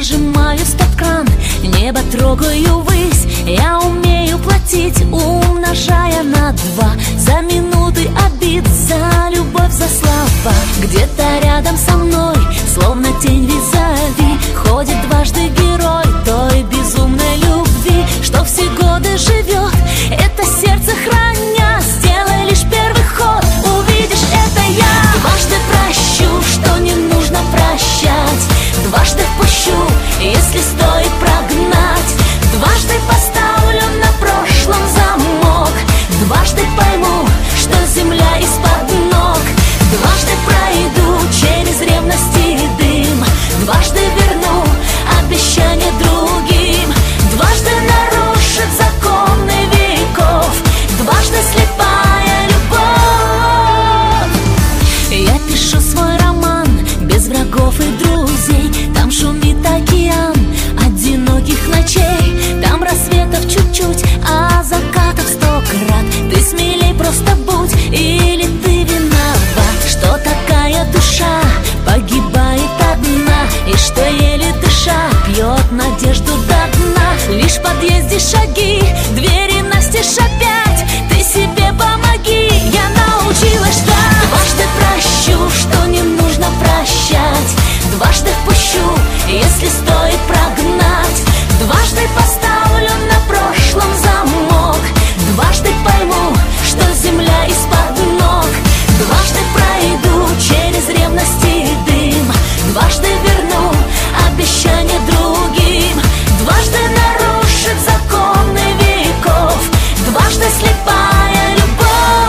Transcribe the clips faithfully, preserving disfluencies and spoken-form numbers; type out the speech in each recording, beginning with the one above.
нажимаю стоп-кран, небо трогаю ввысь. Я умею платить, умножая на два, за минуты обид, за любовь, за слова. Где-то рядом со мной, словно тень визави, ходит дважды герой той безумной любви, что все годы живет, это сердце храня. Сделай лишь первый ход, увидишь, это я. Дважды прощу, что не нужно прощать, дважды впущу, если стоит прогнать. Дважды поставлю на прошлом замок, дважды пойму, что земля из-под ног. Дважды пройду через ревность и дым, дважды верну обещание другим. Дважды нарушит законы веков, дважды слепая любовь. Я пишу свой роман без врагов и друзей. Там шумит океан одиноких ночей, там рассветов чуть-чуть, а закатов сто крат. Ты смелей просто будь, или ты виноват, что такая душа погибает одна, и что еле дыша пьет надежду до дна. Лишь в подъезде шаги, двери настежь опять, ты себе помоги, я научилась ждать. Дважды прощу, что не нужно прощать, дважды впущу, если стоит прогнать. Дважды поставлю на прошлом замок, дважды пойму, что земля из-под ног. Дважды пройду через ревность и дым, дважды верну обещание другим. Дважды нарушит законы веков, дважды слепая любовь.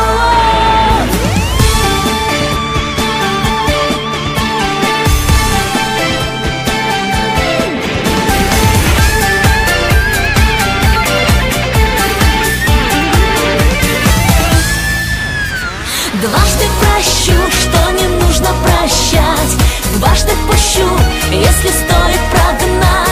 Дважды прощу, что не нужно прощать, дважды впущу, если стоит прогнать.